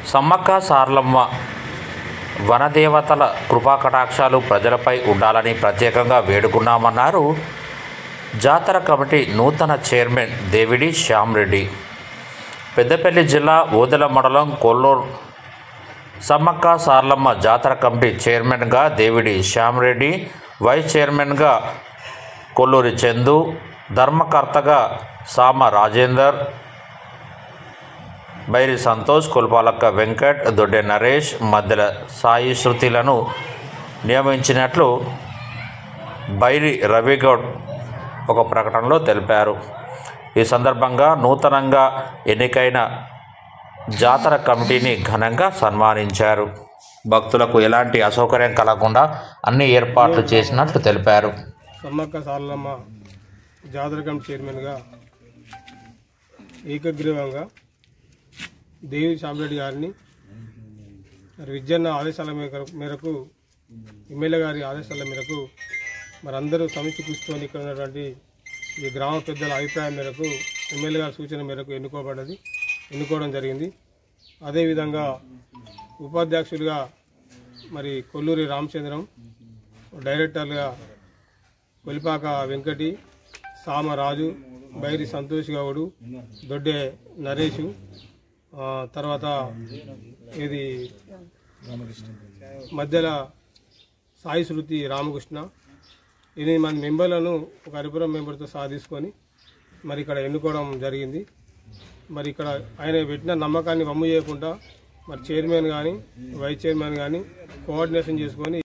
సమ్మక్క సారలమ్మ వనదేవతల కృపాకటాక్షాలు ప్రజలపై ఉండాలని ప్రత్యేకంగా వేడుకున్నామన్నారు జాతర కమిటీ నూతన చైర్మన్ దేవిడి శ్యామ్రెడ్డి. పెద్దపల్లి జిల్లా ఓదెల మండలం కొల్లూరు సమ్మక్క సారలమ్మ జాతర కమిటీ చైర్మన్గా దేవిడి శ్యామ్రెడ్డి, వైస్ చైర్మన్గా కొల్లూరి చందు, ధర్మకర్తగా సామ రాజేందర్, బైరి సంతోష్, కుల్పాలక్క వెంకట్, దొడ్డె నరేష్, మధ్యల సాయి శృతిలను నియమించినట్లు బైరి రవిగౌడ్ ఒక ప్రకటనలో తెలిపారు. ఈ సందర్భంగా నూతనంగా ఎన్నికైన జాతర కమిటీని ఘనంగా సన్మానించారు. భక్తులకు ఎలాంటి అసౌకర్యం కలగకుండా అన్ని ఏర్పాట్లు చేసినట్లు తెలిపారు. సమ్మక్క సారలమ్మ జాతర కమిటీ చైర్మన్గా ఏకగ్రీవంగా దేవిడి శ్యామ్రెడ్డి గారిని విద్యన్న ఆదేశాల మేరకు ఎమ్మెల్యే గారి ఆదేశాల మేరకు అందరూ సమితి కూర్చుకొని ఇక్కడ ఉన్నటువంటి ఈ గ్రామ పెద్దల అభిప్రాయం మేరకు ఎమ్మెల్యే గారి సూచన మేరకు ఎన్నుకోవడం జరిగింది. అదేవిధంగా ఉపాధ్యక్షులుగా కొల్లూరి రామచంద్రం, డైరెక్టర్లుగా కొలిపాక వెంకటి, సామ రాజు, బైరి సంతోష్ గౌడు, దొడ్డే నరేషు, తర్వాత ఇది మధ్యల సాయి శృతి రామకృష్ణ, 8 మంది మెంబర్లను ఒక హరిపురం మెంబర్తో తీసుకొని ఇక్కడ ఎన్నుకోవడం జరిగింది. ఇక్కడ ఆయన పెట్టిన నమ్మకాన్ని వమ్ము చేయకుండా చైర్మన్ కానీ వైస్ చైర్మన్ కానీ కోఆర్డినేషన్ చేసుకొని